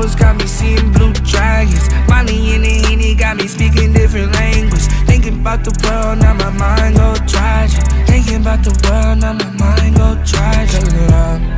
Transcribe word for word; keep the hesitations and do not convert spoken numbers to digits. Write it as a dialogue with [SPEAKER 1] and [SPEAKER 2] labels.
[SPEAKER 1] Rose got me seeing blue dragons. Molly in the Henny got me speaking different language. Thinking about the world, now my mind go tragic. Thinking about the world, now my mind go tragic. Turn it up.